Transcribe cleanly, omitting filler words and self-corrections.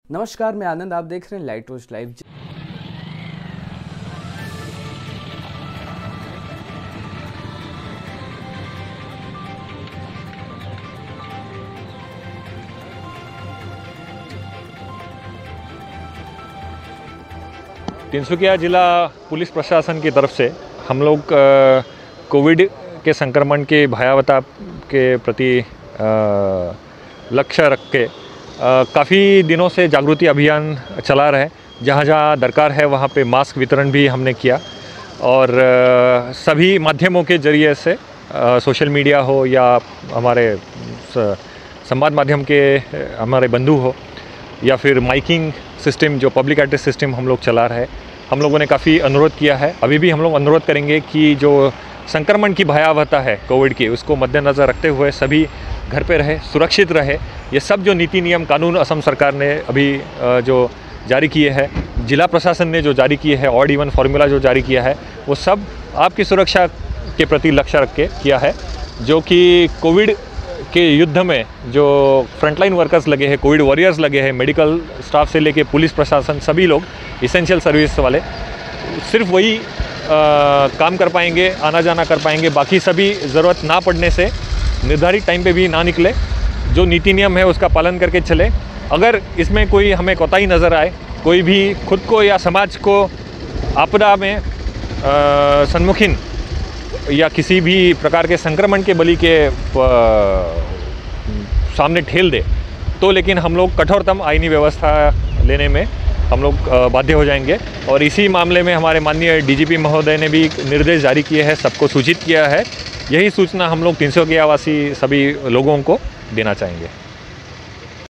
नमस्कार, मैं आनंद। आप देख रहे हैं लाइट रोज लाइव। तिनसुकिया जिला पुलिस प्रशासन की तरफ से हम लोग कोविड के संक्रमण की भयावहता के प्रति लक्ष्य रख के काफ़ी दिनों से जागृति अभियान चला रहे। जहाँ जहाँ दरकार है वहाँ पे मास्क वितरण भी हमने किया और सभी माध्यमों के ज़रिए से सोशल मीडिया हो या हमारे संवाद माध्यम के हमारे बंधु हो या फिर माइकिंग सिस्टम जो पब्लिक एड्रेस सिस्टम हम लोग चला रहे, हम लोगों ने काफ़ी अनुरोध किया है। अभी भी हम लोग अनुरोध करेंगे कि जो संक्रमण की भयावहता है कोविड की, उसको मद्देनज़र रखते हुए सभी घर पे रहे, सुरक्षित रहे। ये सब जो नीति नियम कानून असम सरकार ने अभी जो जारी किए हैं, जिला प्रशासन ने जो जारी किए हैं, ऑड इवन फार्मूला जो जारी किया है, वो सब आपकी सुरक्षा के प्रति लक्ष्य रख के किया है। जो कि कोविड के युद्ध में जो फ्रंटलाइन वर्कर्स लगे हैं, कोविड वॉरियर्स लगे हैं, मेडिकल स्टाफ से लेके पुलिस प्रशासन, सभी लोग इसेंशियल सर्विस वाले सिर्फ वही काम कर पाएंगे, आना जाना कर पाएंगे। बाकी सभी ज़रूरत ना पड़ने से निर्धारित टाइम पे भी ना निकले, जो नीति नियम है उसका पालन करके चले। अगर इसमें कोई हमें कोताही नज़र आए, कोई भी खुद को या समाज को आपदा में सम्मुखीन या किसी भी प्रकार के संक्रमण के बलि के सामने ठेल दे, तो लेकिन हम लोग कठोरतम आईनी व्यवस्था लेने में हम लोग बाध्य हो जाएंगे। और इसी मामले में हमारे माननीय डीजीपी महोदय ने भी निर्देश जारी किए हैं, सबको सूचित किया है। यही सूचना हम लोग तिनसुकिया वासी सभी लोगों को देना चाहेंगे।